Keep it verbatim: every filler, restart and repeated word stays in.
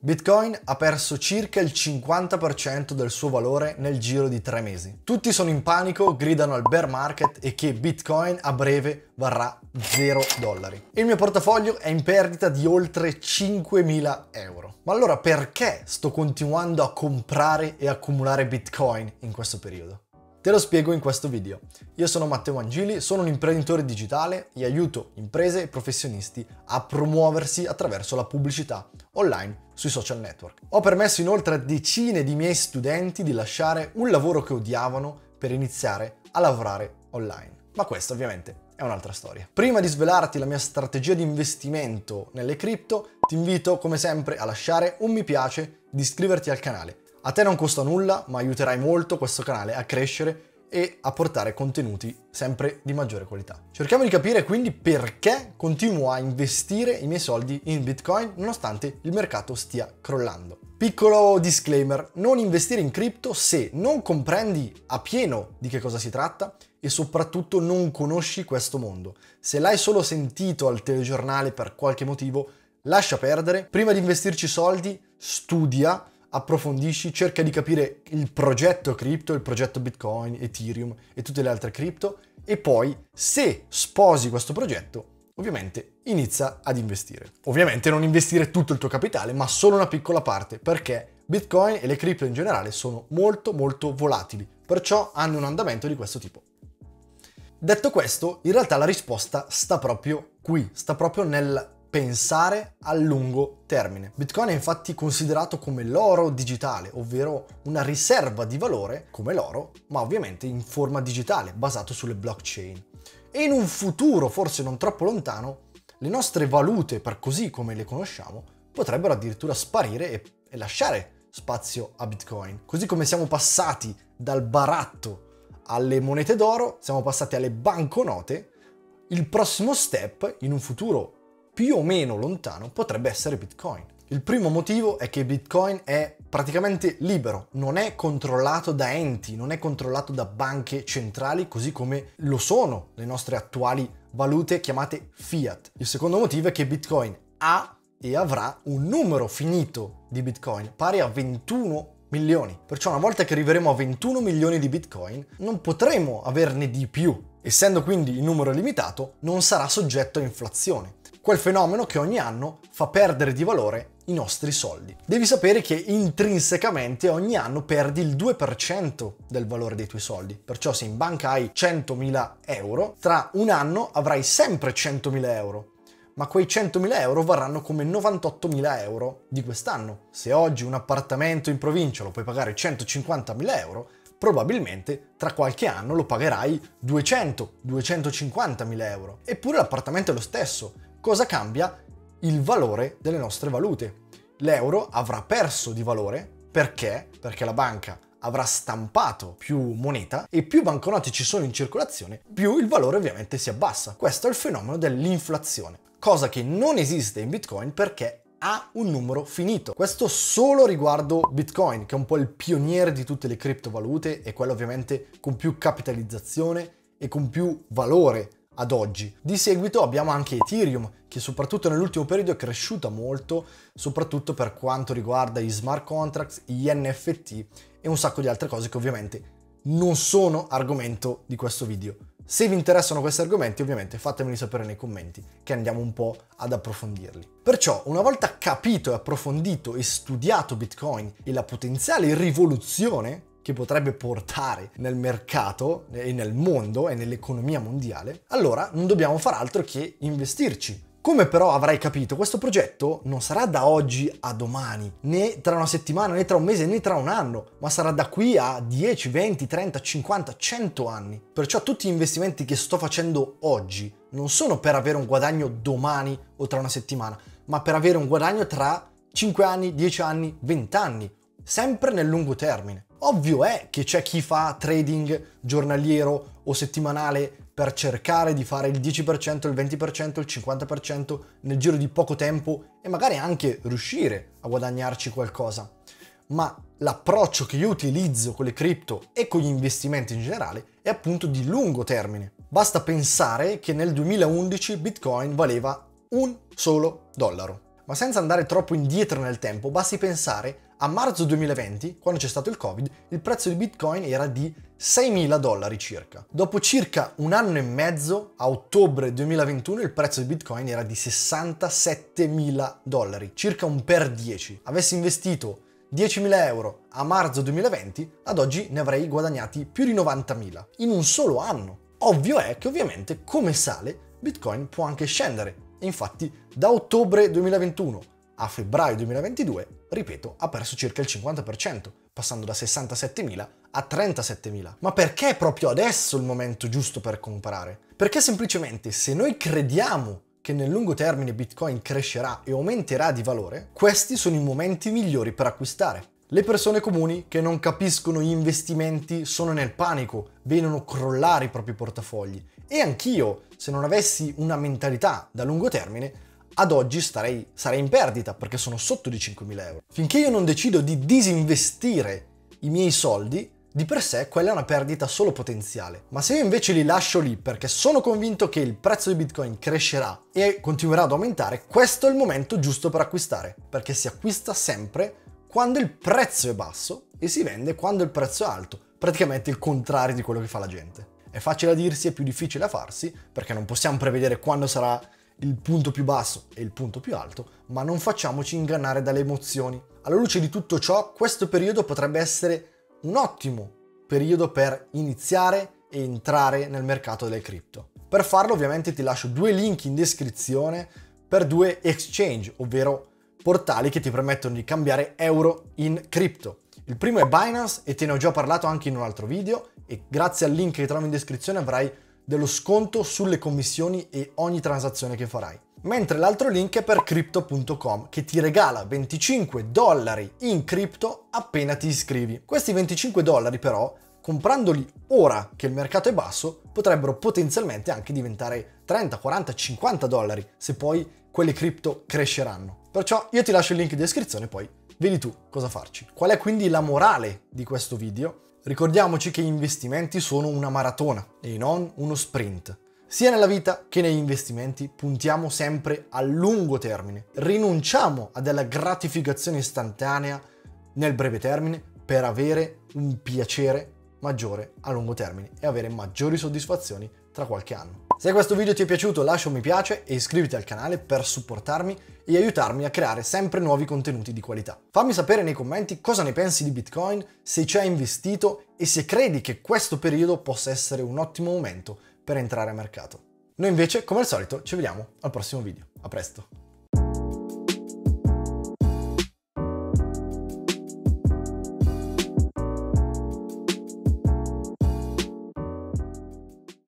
Bitcoin ha perso circa il cinquanta per cento del suo valore nel giro di tre mesi. Tutti sono in panico, gridano al bear market e che Bitcoin a breve varrà zero dollari. Il mio portafoglio è in perdita di oltre cinquemila euro. Ma allora perché sto continuando a comprare e accumulare Bitcoin in questo periodo? Te lo spiego in questo video. Io sono Matteo Angili, sono un imprenditore digitale e aiuto imprese e professionisti a promuoversi attraverso la pubblicità online sui social network. Ho permesso inoltre a decine di miei studenti di lasciare un lavoro che odiavano per iniziare a lavorare online. Ma questa ovviamente è un'altra storia. Prima di svelarti la mia strategia di investimento nelle cripto, ti invito come sempre a lasciare un mi piace, di iscriverti al canale. A te non costa nulla, ma aiuterai molto questo canale a crescere e a portare contenuti sempre di maggiore qualità. Cerchiamo di capire quindi perché continuo a investire i miei soldi in Bitcoin nonostante il mercato stia crollando. Piccolo disclaimer, non investire in cripto se non comprendi a pieno di che cosa si tratta e soprattutto non conosci questo mondo. Se l'hai solo sentito al telegiornale per qualche motivo, lascia perdere. Prima di investirci soldi, studia, approfondisci, cerca di capire il progetto cripto, il progetto Bitcoin, Ethereum e tutte le altre cripto e poi, se sposi questo progetto, ovviamente inizia ad investire. Ovviamente non investire tutto il tuo capitale, ma solo una piccola parte, perché Bitcoin e le cripto in generale sono molto molto volatili, perciò hanno un andamento di questo tipo. Detto questo, in realtà la risposta sta proprio qui, sta proprio nel pensare a lungo termine. Bitcoin è infatti considerato come l'oro digitale, ovvero una riserva di valore come l'oro, ma ovviamente in forma digitale, basato sulle blockchain. E in un futuro, forse non troppo lontano, le nostre valute, per così come le conosciamo, potrebbero addirittura sparire e, e lasciare spazio a Bitcoin. Così come siamo passati dal baratto alle monete d'oro, siamo passati alle banconote, il prossimo step, in un futuro più o meno lontano, potrebbe essere Bitcoin. Il primo motivo è che Bitcoin è praticamente libero, non è controllato da enti, non è controllato da banche centrali, così come lo sono le nostre attuali valute chiamate fiat. Il secondo motivo è che Bitcoin ha e avrà un numero finito di Bitcoin, pari a ventuno milioni. Perciò una volta che arriveremo a ventuno milioni di Bitcoin, non potremo averne di più. Essendo quindi il numero limitato, non sarà soggetto a inflazione. Quel fenomeno che ogni anno fa perdere di valore i nostri soldi. Devi sapere che intrinsecamente ogni anno perdi il due per cento del valore dei tuoi soldi. Perciò se in banca hai centomila euro, tra un anno avrai sempre centomila euro. Ma quei centomila euro varranno come novantottomila euro di quest'anno. Se oggi un appartamento in provincia lo puoi pagare centocinquantamila euro, probabilmente tra qualche anno lo pagherai duecento duecentocinquantamila euro. Eppure l'appartamento è lo stesso. Cosa cambia? Il valore delle nostre valute. L'euro avrà perso di valore perché? Perché la banca avrà stampato più moneta e più banconote ci sono in circolazione, più il valore ovviamente si abbassa. Questo è il fenomeno dell'inflazione, cosa che non esiste in Bitcoin perché ha un numero finito. Questo solo riguardo Bitcoin, che è un po' il pioniere di tutte le criptovalute e quello ovviamente con più capitalizzazione e con più valore ad oggi. Di seguito abbiamo anche Ethereum, che soprattutto nell'ultimo periodo è cresciuta molto, soprattutto per quanto riguarda gli smart contracts, gli N F T e un sacco di altre cose che ovviamente non sono argomento di questo video. Se vi interessano questi argomenti, ovviamente fatemeli sapere nei commenti, che andiamo un po' ad approfondirli. Perciò, una volta capito e approfondito e studiato Bitcoin e la potenziale rivoluzione che potrebbe portare nel mercato e nel mondo e nell'economia mondiale, allora non dobbiamo far altro che investirci. Come però avrai capito, questo progetto non sarà da oggi a domani, né tra una settimana, né tra un mese, né tra un anno, ma sarà da qui a dieci, venti, trenta, cinquanta, cento anni. Perciò tutti gli investimenti che sto facendo oggi non sono per avere un guadagno domani o tra una settimana, ma per avere un guadagno tra cinque anni, dieci anni, venti anni, sempre nel lungo termine. Ovvio è che c'è chi fa trading giornaliero o settimanale per cercare di fare il dieci per cento, il venti per cento, il cinquanta per cento nel giro di poco tempo e magari anche riuscire a guadagnarci qualcosa. Ma l'approccio che io utilizzo con le cripto e con gli investimenti in generale è appunto di lungo termine. Basta pensare che nel duemilaundici Bitcoin valeva un solo dollaro. Ma senza andare troppo indietro nel tempo, basti pensare a marzo duemilaventi, quando c'è stato il Covid, il prezzo di Bitcoin era di seimila dollari circa. Dopo circa un anno e mezzo, a ottobre duemilaventuno, il prezzo di Bitcoin era di sessantasettemila dollari, circa un per dieci. Avessi investito diecimila euro a marzo duemilaventi, ad oggi ne avrei guadagnati più di novantamila, in un solo anno. Ovvio è che ovviamente, come sale, Bitcoin può anche scendere. E infatti, da ottobre duemilaventuno a febbraio duemilaventidue, ripeto, ha perso circa il cinquanta per cento, passando da sessantasettemila a trentasettemila. Ma perché proprio adesso il momento giusto per comprare? Perché semplicemente se noi crediamo che nel lungo termine Bitcoin crescerà e aumenterà di valore, questi sono i momenti migliori per acquistare. Le persone comuni che non capiscono gli investimenti sono nel panico, vedono crollare i propri portafogli. E anch'io, se non avessi una mentalità da lungo termine, ad oggi starei, sarei in perdita perché sono sotto di cinquemila euro. Finché io non decido di disinvestire i miei soldi, di per sé quella è una perdita solo potenziale. Ma se io invece li lascio lì perché sono convinto che il prezzo di Bitcoin crescerà e continuerà ad aumentare, questo è il momento giusto per acquistare, perché si acquista sempre quando il prezzo è basso e si vende quando il prezzo è alto, praticamente il contrario di quello che fa la gente. È facile a dirsi, è più difficile a farsi, perché non possiamo prevedere quando sarà il punto più basso e il punto più alto, ma non facciamoci ingannare dalle emozioni. Alla luce di tutto ciò, questo periodo potrebbe essere un ottimo periodo per iniziare e entrare nel mercato delle cripto. Per farlo ovviamente ti lascio due link in descrizione per due exchange, ovvero portali che ti permettono di cambiare euro in cripto. Il primo è Binance e te ne ho già parlato anche in un altro video e grazie al link che trovi in descrizione avrai dello sconto sulle commissioni e ogni transazione che farai. Mentre l'altro link è per crypto punto com che ti regala venticinque dollari in cripto appena ti iscrivi. Questi venticinque dollari però, comprandoli ora che il mercato è basso, potrebbero potenzialmente anche diventare trenta, quaranta, cinquanta dollari se poi quelle cripto cresceranno. Perciò io ti lascio il link in descrizione, poi vedi tu cosa farci. Qual è quindi la morale di questo video? Ricordiamoci che gli investimenti sono una maratona e non uno sprint. Sia nella vita che negli investimenti puntiamo sempre a lungo termine. Rinunciamo a della gratificazione istantanea nel breve termine per avere un piacere maggiore a lungo termine e avere maggiori soddisfazioni tra qualche anno. Se questo video ti è piaciuto lascia un mi piace e iscriviti al canale per supportarmi e aiutarmi a creare sempre nuovi contenuti di qualità. Fammi sapere nei commenti cosa ne pensi di Bitcoin, se ci hai investito e se credi che questo periodo possa essere un ottimo momento per entrare a mercato. Noi invece, come al solito, ci vediamo al prossimo video. A presto!